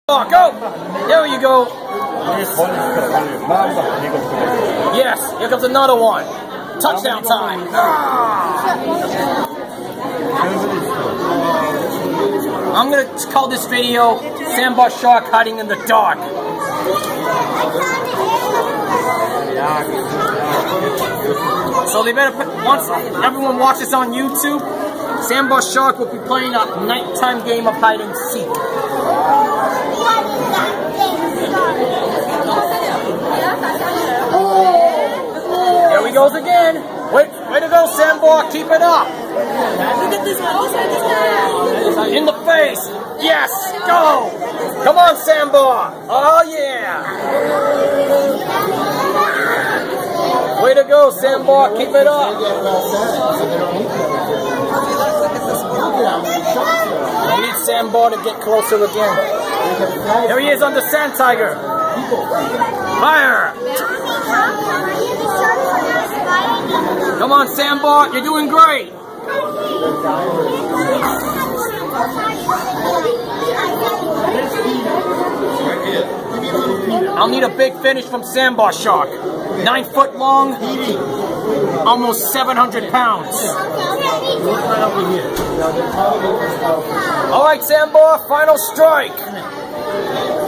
Oh, go! There you go. Yes, here comes another one. Touchdown time. I'm gonna call this video Sandbar Shark hiding in the dark. So they better put, once everyone watches on YouTube, Sandbar Shark will be playing a nighttime game of hide and seek. There he goes again. Way to go, Sandbar. Keep it up. Look at this one. In the face. Yes. Go. Come on, Sandbar. Oh, yeah. Way to go, Sandbar. Keep it up. I need Sandbar to get closer again. There he is on the sand tiger. Fire. Come on, Sandbar. You're doing great. I'll need a big finish from Sandbar Shark. 9 foot long, almost 700 pounds. All right, Sandbar, final strike.